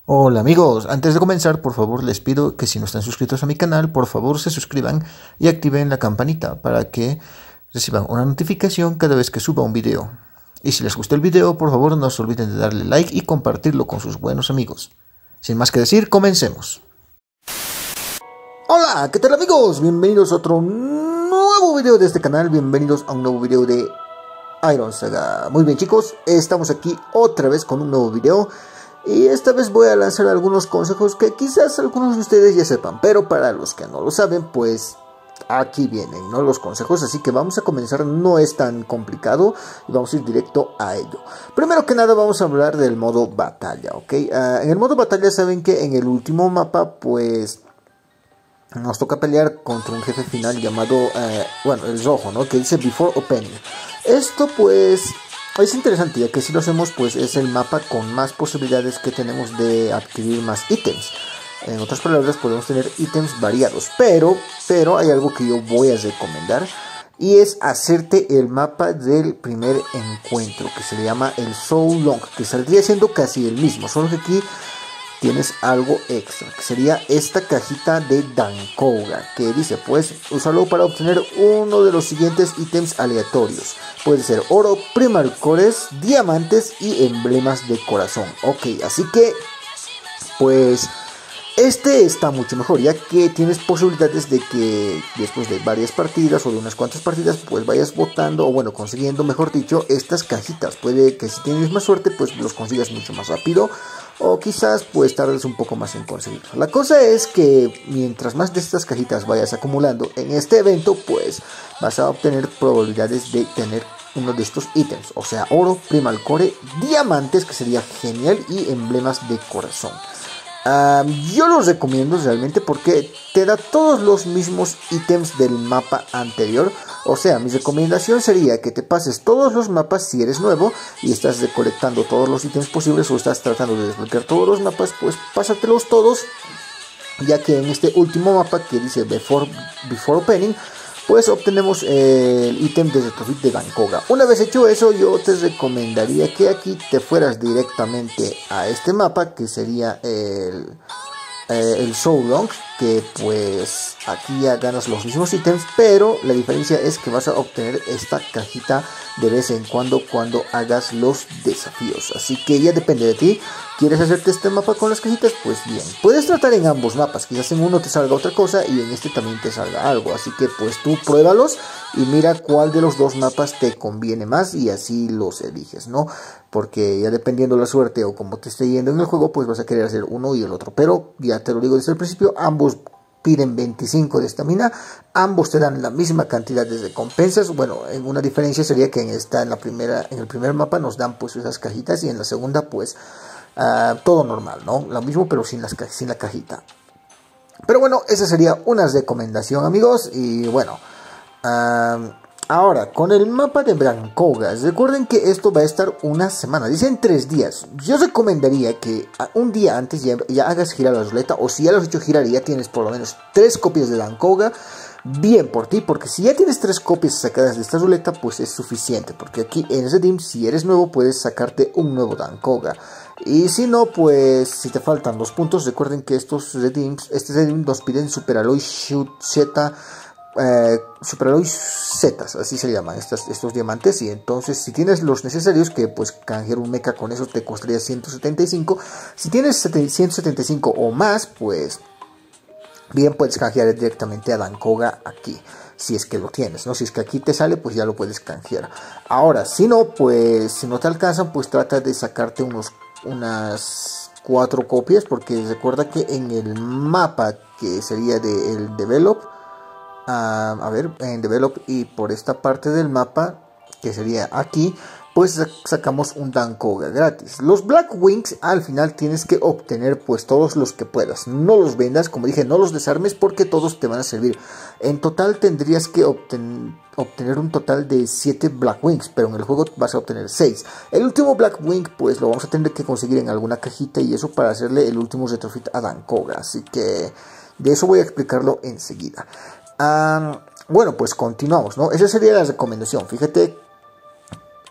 Hola amigos, antes de comenzar por favor les pido que si no están suscritos a mi canal por favor se suscriban y activen la campanita para que reciban una notificación cada vez que suba un video. Y si les gustó el video por favor no se olviden de darle like y compartirlo con sus buenos amigos. Sin más que decir, comencemos. Hola, ¿qué tal amigos? Bienvenidos a otro nuevo video de este canal, bienvenidos a un nuevo video de Iron Saga. Muy bien chicos, estamos aquí otra vez con un nuevo video. Y esta vez voy a lanzar algunos consejos que quizás algunos de ustedes ya sepan, pero para los que no lo saben, pues aquí vienen, ¿no? Los consejos, así que vamos a comenzar, no es tan complicado y vamos a ir directo a ello. Primero que nada vamos a hablar del modo batalla, ¿ok? En el modo batalla saben que en el último mapa, pues nos toca pelear contra un jefe final llamado, bueno, el rojo, ¿no? Que dice Before Opening. Esto pues es interesante, ya que si lo hacemos pues es el mapa con más posibilidades que tenemos de adquirir más ítems. En otras palabras podemos tener ítems variados, pero hay algo que yo voy a recomendar y es hacerte el mapa del primer encuentro, que se le llama el Soul Long, que saldría siendo casi el mismo, solo que aquí tienes algo extra, que sería esta cajita de Dankouga, que dice, pues, úsalo para obtener uno de los siguientes ítems aleatorios. Puede ser oro, primal cores, diamantes y emblemas de corazón. Ok, así que, pues, este está mucho mejor, ya que tienes posibilidades de que después de varias partidas o de unas cuantas partidas, pues vayas botando, o bueno, consiguiendo, mejor dicho, estas cajitas. Puede que si tienes más suerte, pues los consigas mucho más rápido, o quizás pues tardes un poco más en conseguirlo. La cosa es que mientras más de estas cajitas vayas acumulando en este evento, pues vas a obtener probabilidades de tener uno de estos ítems, o sea, oro, primal core, diamantes, que sería genial, y emblemas de corazón. Yo los recomiendo realmente porque te da todos los mismos ítems del mapa anterior. O sea, mi recomendación sería que te pases todos los mapas si eres nuevo y estás recolectando todos los ítems posibles o estás tratando de desbloquear todos los mapas, pues pásatelos todos, ya que en este último mapa que dice Before Opening, pues obtenemos el ítem de retrofit de Dankouga. Una vez hecho eso, yo te recomendaría que aquí te fueras directamente a este mapa, que sería el Soul Long, que pues aquí ya ganas los mismos ítems, pero la diferencia es que vas a obtener esta cajita de vez en cuando hagas los desafíos. Así que ya depende de ti. ¿Quieres hacerte este mapa con las cajitas? Pues bien, puedes tratar en ambos mapas, quizás en uno te salga otra cosa y en este también te salga algo, así que pues tú pruébalos y mira cuál de los dos mapas te conviene más y así los eliges, ¿no? Porque ya dependiendo la suerte o cómo te esté yendo en el juego, pues vas a querer hacer uno y el otro, pero ya te lo digo desde el principio, ambos piden 25 de estamina, ambos te dan la misma cantidad de recompensas. Bueno, en una diferencia sería que en el primer mapa nos dan pues esas cajitas y en la segunda pues todo normal, ¿no? Lo mismo pero sin la cajita. Pero bueno, esa sería una recomendación amigos. Y bueno, ahora con el mapa de Dankouga, recuerden que esto va a estar una semana, dicen 3 días. Yo recomendaría que un día antes ya hagas girar la ruleta, o si ya lo has hecho girar y ya tienes por lo menos 3 copias de Dankouga, bien por ti, porque si ya tienes 3 copias sacadas de esta ruleta, pues es suficiente, porque aquí en Redeem, si eres nuevo, puedes sacarte un nuevo Dankouga. Y si no, pues si te faltan 2 puntos, recuerden que este Redeem nos piden Super Alloy Z, Super Alloy Z, así se llaman estos diamantes. Y entonces si tienes los necesarios, que pues canjear un mecha con eso te costaría 175. Si tienes 175 o más, pues bien puedes canjear directamente a Dankouga aquí, si es que lo tienes, ¿no? Si es que aquí te sale, pues ya lo puedes canjear. Ahora, si no, pues si no te alcanzan, pues trata de sacarte unas 4 copias, porque recuerda que en el mapa que sería del Develop, en Develop y por esta parte del mapa, que sería aquí, pues sacamos un Dankouga gratis. Los Black Wings al final tienes que obtener pues todos los que puedas. No los vendas, como dije, no los desarmes porque todos te van a servir. En total tendrías que obtener un total de 7 Black Wings, pero en el juego vas a obtener 6. El último Black Wing pues lo vamos a tener que conseguir en alguna cajita y eso para hacerle el último retrofit a Dankouga. Así que de eso voy a explicarlo enseguida. Bueno, pues continuamos, ¿no? Esa sería la recomendación. Fíjate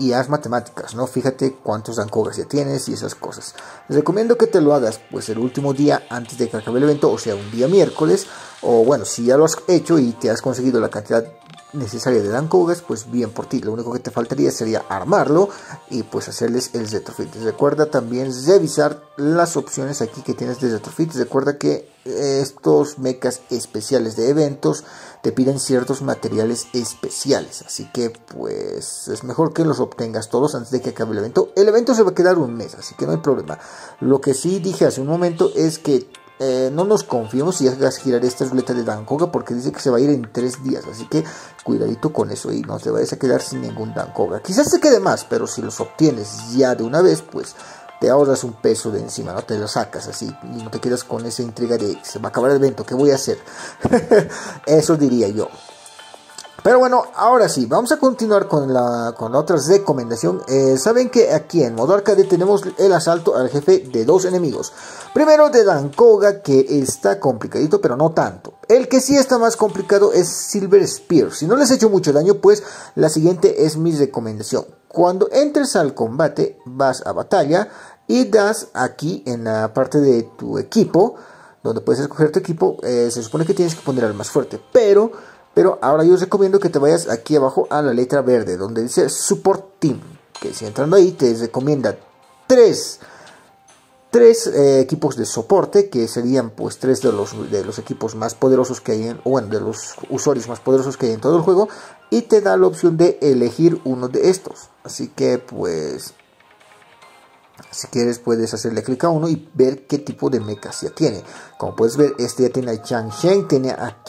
y haz matemáticas, ¿no? Fíjate cuántos Dankogas ya tienes y esas cosas. Les recomiendo que te lo hagas pues el último día antes de que acabe el evento, o sea, un día miércoles, o bueno, si ya lo has hecho y te has conseguido la cantidad necesaria de Dankogas, pues bien por ti. Lo único que te faltaría sería armarlo y pues hacerles el retrofit. Recuerda también revisar las opciones aquí que tienes de retrofit. Recuerda que estos mechas especiales de eventos te piden ciertos materiales especiales, así que pues es mejor que los obtengas todos antes de que acabe el evento. El evento se va a quedar un mes, así que no hay problema. Lo que sí dije hace un momento es que no nos confiemos si hagas girar esta ruleta de Dankoga, porque dice que se va a ir en 3 días, así que cuidadito con eso y no te vayas a quedar sin ningún Dankoga. Quizás se quede más, pero si los obtienes ya de una vez, pues te ahorras un peso de encima, no te lo sacas así y no te quedas con esa intriga de se va a acabar el evento, ¿qué voy a hacer? Eso diría yo. Pero bueno, ahora sí, vamos a continuar con la otra recomendación. Saben que aquí en modo arcade tenemos el asalto al jefe de 2 enemigos. Primero de Dankoga, que está complicadito, pero no tanto. El que sí está más complicado es Silver Spear. Si no les he hecho mucho daño, pues la siguiente es mi recomendación. Cuando entres al combate, vas a batalla y das aquí en la parte de tu equipo, donde puedes escoger tu equipo. Se supone que tienes que poner al más fuerte, pero ahora yo os recomiendo que te vayas aquí abajo a la letra verde, donde dice Support Team, que si entrando ahí te recomienda tres equipos de soporte, que serían pues 3 de los equipos más poderosos que hay de los usuarios más poderosos que hay en todo el juego, y te da la opción de elegir uno de estos. Así que pues si quieres puedes hacerle clic a uno y ver qué tipo de mechas ya tiene. Como puedes ver, este ya tiene a Chang Sheng, tiene a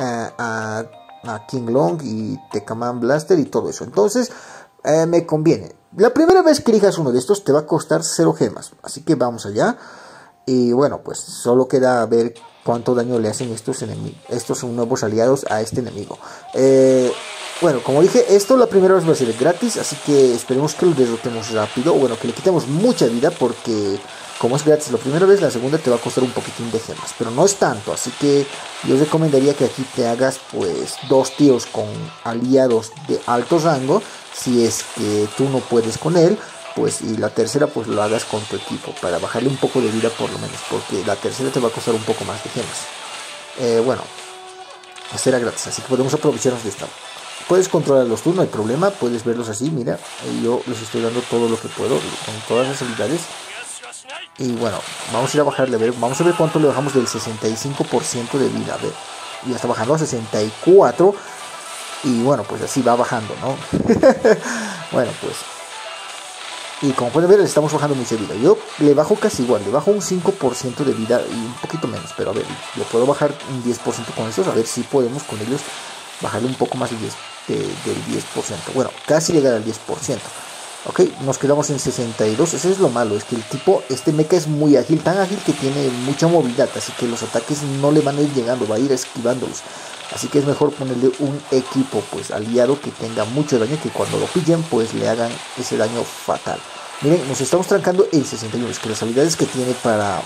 King Long y Tekaman Blaster y todo eso. Entonces me conviene. La primera vez que elijas uno de estos te va a costar 0 gemas. Así que vamos allá. Y bueno, pues solo queda ver cuánto daño le hacen estos nuevos aliados a este enemigo. Bueno, como dije, esto la primera vez va a ser gratis, así que esperemos que lo derrotemos rápido. Bueno, que le quitemos mucha vida, porque como es gratis la primera vez, la segunda te va a costar un poquitín de gemas, pero no es tanto. Así que yo recomendaría que aquí te hagas pues 2 tíos con aliados de alto rango, si es que tú no puedes con él. Pues y la tercera pues lo hagas con tu equipo, para bajarle un poco de vida por lo menos, porque la tercera te va a costar un poco más de gemas. Bueno, esta era gratis, así que podemos aprovecharnos de esta. Puedes controlarlos tú, no hay problema, puedes verlos así, mira, yo les estoy dando todo lo que puedo, con todas las habilidades. Y bueno, vamos a ir a bajarle, a ver, vamos a ver cuánto le bajamos del 65% de vida, a ver, ya está bajando a 64, y bueno, pues así va bajando, ¿no? Bueno, pues, y como pueden ver, le estamos bajando mucha vida. Yo le bajo casi igual, le bajo un 5% de vida y un poquito menos, pero a ver, le puedo bajar un 10% con estos, a ver si podemos con ellos bajarle un poco más del 10%. Bueno, casi llegar al 10%. Ok, nos quedamos en 62. Eso es lo malo, es que este mecha es muy ágil, tan ágil que tiene mucha movilidad, así que los ataques no le van a ir llegando, va a ir esquivándolos. Así que es mejor ponerle un equipo pues aliado que tenga mucho daño, que cuando lo pillen pues le hagan ese daño fatal. Miren, nos estamos trancando el 61, es que las habilidades que tiene para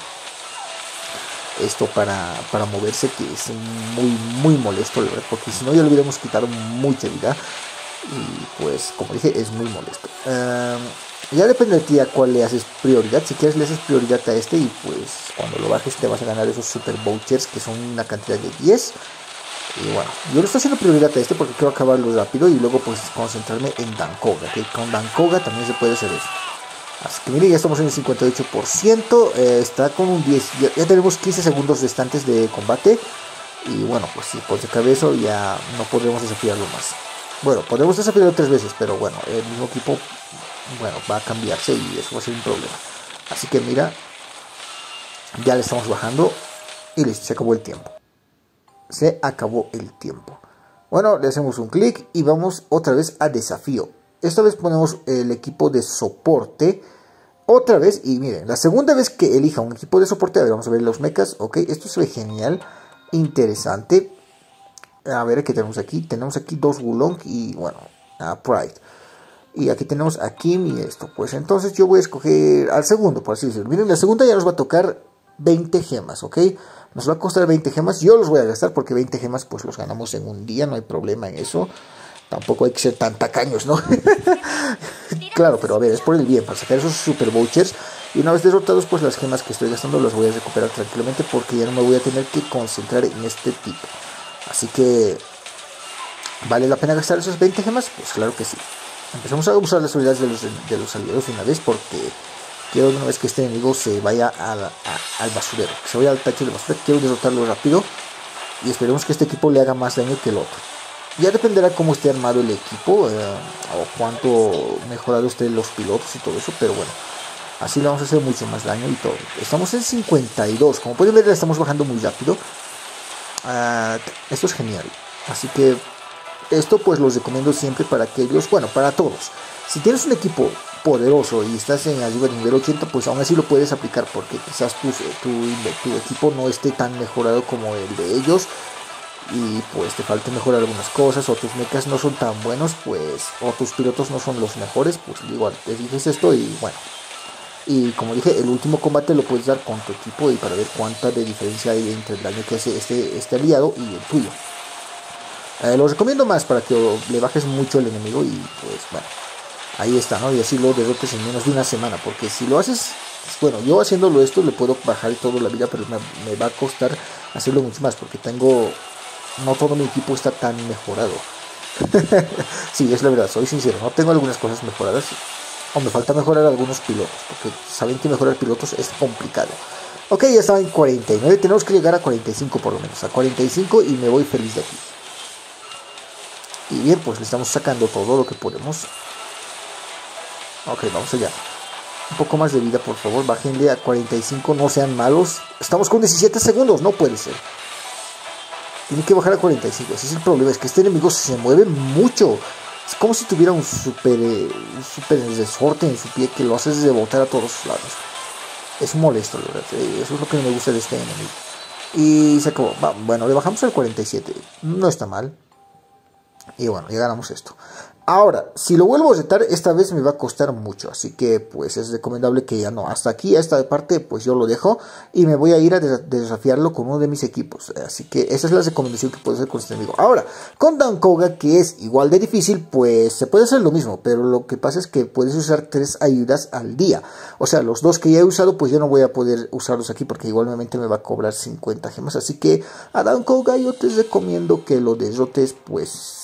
moverse, que es muy molesto, la verdad, porque si no ya le hubiéramos quitado mucha vida, y pues como dije, es muy molesto. Ya depende de ti a cuál le haces prioridad. Si quieres le haces prioridad a este, y pues cuando lo bajes te vas a ganar esos super vouchers, que son una cantidad de 10. Y bueno, yo le estoy haciendo prioridad a este porque quiero acabarlo rápido y luego pues concentrarme en Dankoga, que con Dankoga también se puede hacer eso. Así que miren, ya estamos en el 58%, está con un 10, ya tenemos 15 segundos restantes de combate. Y bueno, pues si por si acabe eso ya no podremos desafiarlo más. Bueno, podremos desafiarlo 3 veces, pero bueno, el mismo equipo, bueno, va a cambiarse y eso va a ser un problema. Así que mira, ya le estamos bajando y listo, se acabó el tiempo. Se acabó el tiempo. Bueno, le hacemos un clic y vamos otra vez a desafío. Esta vez ponemos el equipo de soporte otra vez, y miren, la segunda vez que elija un equipo de soporte, a ver, vamos a ver los mechas. Ok, esto se ve genial, interesante. A ver, ¿qué tenemos aquí? Tenemos aquí 2 Wulong y bueno, a Pride. Y aquí tenemos a Kim y esto. Pues entonces yo voy a escoger al segundo, por así decirlo. Miren, la segunda ya nos va a tocar 20 gemas, ¿ok? Nos va a costar 20 gemas. Yo los voy a gastar porque 20 gemas pues los ganamos en un día, no hay problema en eso. Tampoco hay que ser tan tacaños, ¿no? Claro, pero a ver, es por el bien, para sacar esos super vouchers. Y una vez derrotados, pues las gemas que estoy gastando las voy a recuperar tranquilamente, porque ya no me voy a tener que concentrar en este tipo. Así que, ¿vale la pena gastar esas 20 gemas? Pues claro que sí. Empezamos a usar las habilidades de los aliados de una vez, porque quiero de una vez que este enemigo se vaya al basurero, que se vaya al tacho de basura. Quiero derrotarlo rápido y esperemos que este equipo le haga más daño que el otro. Ya dependerá cómo esté armado el equipo, o cuánto mejorado estén los pilotos y todo eso, pero bueno, así le vamos a hacer mucho más daño y todo. Estamos en 52, como pueden ver, estamos bajando muy rápido. Esto es genial, así que esto pues los recomiendo siempre para aquellos, bueno, para todos. Si tienes un equipo poderoso y estás en arriba de nivel 80, pues aún así lo puedes aplicar, porque quizás tu equipo no esté tan mejorado como el de ellos, y pues te falta mejorar algunas cosas, o tus mechas no son tan buenos, pues, o tus pilotos no son los mejores, pues igual te dices esto y bueno. Y como dije, el último combate lo puedes dar con tu equipo y para ver cuánta de diferencia hay entre el daño que hace este aliado y el tuyo. Lo recomiendo más para que le bajes mucho al enemigo y pues bueno, ahí está, ¿no? Y así lo derrotes en menos de una semana, porque si lo haces, bueno, yo haciéndolo esto le puedo bajar todo la vida, pero me va a costar hacerlo mucho más, porque no todo mi equipo está tan mejorado. Sí, es la verdad, soy sincero, no tengo algunas cosas mejoradas, o me falta mejorar algunos pilotos, porque saben que mejorar pilotos es complicado. Ok, ya estaba en 49, tenemos que llegar a 45 por lo menos, a 45 y me voy feliz de aquí. Y bien, pues le estamos sacando todo lo que podemos. Ok, vamos allá. Un poco más de vida, por favor, bájenle a 45, no sean malos. Estamos con 17 segundos, no puede ser. Tiene que bajar a 45, ese es el problema, es que este enemigo se mueve mucho. Es como si tuviera un super resorte en su pie que lo hace rebotar a todos lados. Es molesto, la verdad. Eso es lo que no me gusta de este enemigo. Y se acabó. Bueno, le bajamos al 47. No está mal. Y bueno, ya ganamos esto. Ahora, si lo vuelvo a retar, esta vez me va a costar mucho. Así que pues es recomendable que ya no. Hasta aquí, a esta parte, pues yo lo dejo. Y me voy a ir a desafiarlo con uno de mis equipos. Así que esa es la recomendación que puedo hacer con este amigo. Ahora, con Dan Koga, que es igual de difícil, pues se puede hacer lo mismo. Pero lo que pasa es que puedes usar 3 ayudas al día. O sea, los 2 que ya he usado, pues ya no voy a poder usarlos aquí, porque igualmente me va a cobrar 50 gemas. Así que a Dan Koga yo te recomiendo que lo derrotes, pues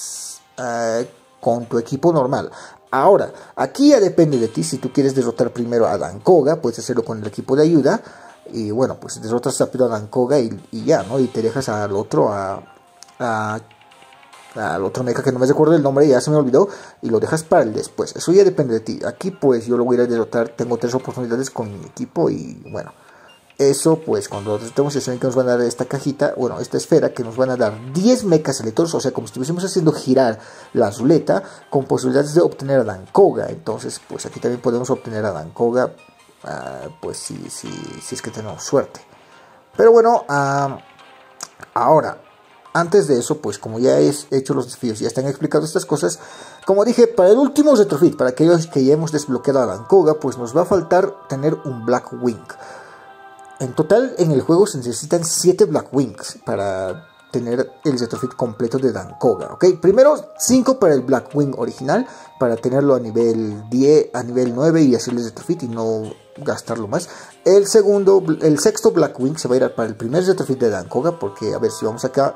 con tu equipo normal. Ahora, aquí ya depende de ti. Si tú quieres derrotar primero a Dan Koga, puedes hacerlo con el equipo de ayuda. Y bueno, pues derrotas rápido a Dan Koga y ya, ¿no? Y te dejas al otro, al otro mecha que no me recuerdo el nombre, ya se me olvidó, y lo dejas para el después. Eso ya depende de ti. Aquí pues yo lo voy a ir a derrotar. Tengo 3 oportunidades con mi equipo y bueno. Eso pues cuando derrotemos se saben que nos van a dar esta cajita, bueno, esta esfera que nos van a dar 10 mechas electrónicos, o sea, como si estuviésemos haciendo girar la ruleta con posibilidades de obtener a Dan Koga. Entonces pues aquí también podemos obtener a Dan Koga, pues si es que tenemos suerte. Pero bueno, ahora, antes de eso, pues como ya he hecho los desafíos y ya están explicadas estas cosas, como dije, para el último retrofit, para aquellos que ya hemos desbloqueado a Dan Koga, pues nos va a faltar tener un Black Wing. En total, en el juego se necesitan 7 Black Wings para tener el retrofit completo de Dan Koga, ¿ok? Primero, 5 para el Black Wing original, para tenerlo a nivel 10, a nivel 9 y hacerle retrofit y no gastarlo más. El sexto Black Wing se va a ir para el primer retrofit de Dan Koga, porque, a ver, si vamos acá,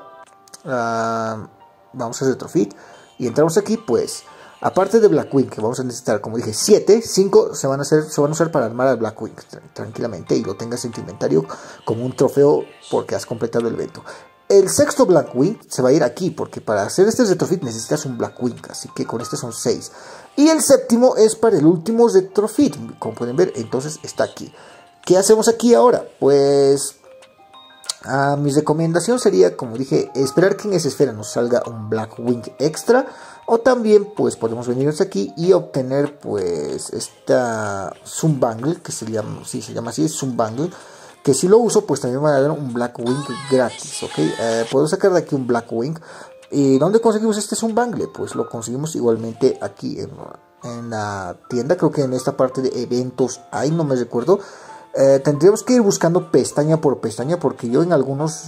vamos a retrofit y entramos aquí, pues... Aparte de Black Wing, que vamos a necesitar, como dije, 7, 5 se van a usar para armar al Black Wing tranquilamente y lo tengas en tu inventario como un trofeo porque has completado el evento. El sexto Black Wing se va a ir aquí porque para hacer este retrofit necesitas un Black Wing, así que con este son 6. Y el séptimo es para el último retrofit, como pueden ver, entonces está aquí. ¿Qué hacemos aquí ahora? Pues... mi recomendación sería, como dije, esperar que en esa esfera nos salga un Black Wing extra. O también pues podemos venirnos aquí y obtener pues esta Zoom Bangle, que se llama así, Zoom Bangle. Que si lo uso pues también me van a dar un Black Wing gratis, ¿ok? Puedo sacar de aquí un Black Wing. ¿Y dónde conseguimos este Zoom Bangle? Pues lo conseguimos igualmente aquí en la tienda, creo que en esta parte de eventos hay, no me recuerdo. Tendríamos que ir buscando pestaña por pestaña porque yo en algunos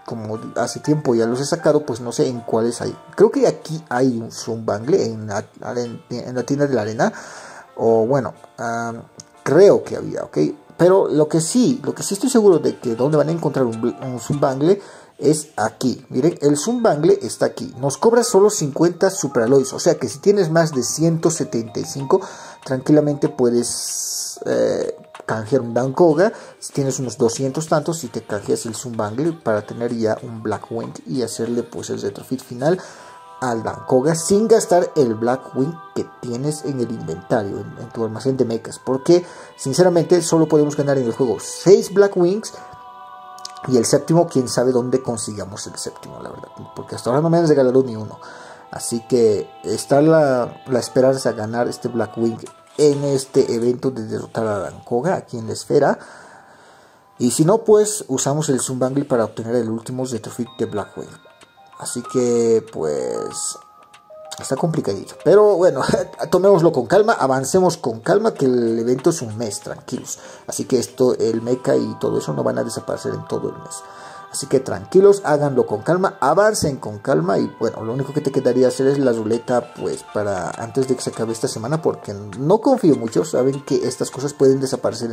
como hace tiempo ya los he sacado, pues no sé en cuáles hay. Creo que aquí hay un Zoom Bangle en la tienda de la arena. O bueno, creo que había, ¿ok? Pero lo que sí estoy seguro de que donde van a encontrar un Zoom Bangle es aquí. Miren, el Zoom Bangle está aquí. Nos cobra solo 50 Super Alloys. O sea que si tienes más de 175, tranquilamente puedes canjear un Dan Koga. Si tienes unos 200 tantos, y te canjeas el Zoom Bangle para tener ya un Blackwing y hacerle pues el retrofit final al Dan Koga sin gastar el Blackwing que tienes en el inventario, en tu almacén de mechas. Porque sinceramente solo podemos ganar en el juego 6 Blackwings. Y el séptimo, quién sabe dónde consigamos el séptimo, la verdad. Porque hasta ahora no me han regalado ni uno. Así que está la esperanza a ganar este Blackwing en este evento de derrotar a Dan Koga aquí en la esfera. Y si no, pues usamos el Zoom Bangle para obtener el último retrofit de Blackwing. Así que pues está complicadito. Pero bueno, tomémoslo con calma, avancemos con calma, que el evento es un mes, tranquilos. Así que esto, el mecha y todo eso no van a desaparecer en todo el mes. Así que tranquilos, háganlo con calma, avancen con calma. Y bueno, lo único que te quedaría hacer es la ruleta, pues para antes de que se acabe esta semana, porque no confío mucho. Saben que estas cosas pueden desaparecer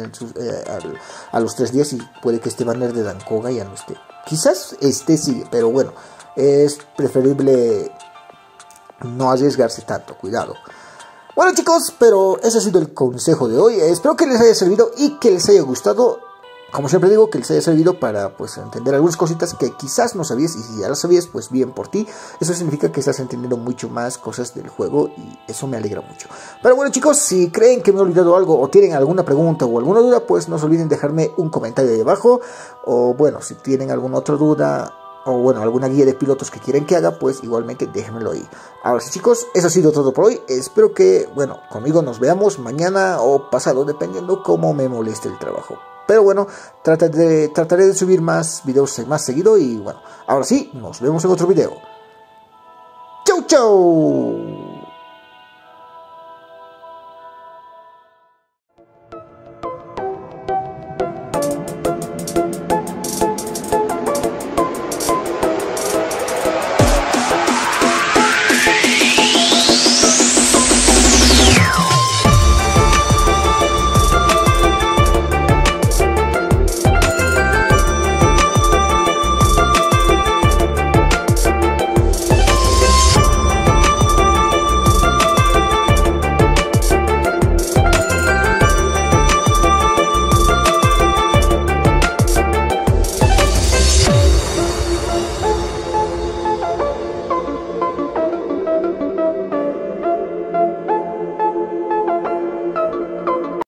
a los 3 días, y puede que este banner de Dan Koga ya no esté. Quizás sí, pero bueno, es preferible no arriesgarse tanto, cuidado. Bueno chicos, pero ese ha sido el consejo de hoy. Espero que les haya servido y que les haya gustado. Como siempre digo, que les haya servido para pues entender algunas cositas que quizás no sabías, y si ya las sabías, pues bien por ti. Eso significa que estás entendiendo mucho más cosas del juego y eso me alegra mucho. Pero bueno chicos, si creen que me he olvidado algo o tienen alguna pregunta o alguna duda, pues no se olviden dejarme un comentario ahí abajo. O bueno, si tienen alguna otra duda o bueno, alguna guía de pilotos que quieren que haga, pues igualmente déjenmelo ahí. Ahora sí chicos, eso ha sido todo por hoy. Espero que, bueno, conmigo nos veamos mañana o pasado, dependiendo cómo me moleste el trabajo. Pero bueno, trataré de subir más videos más seguido. Y bueno, ahora sí, nos vemos en otro video. ¡Chau, chau!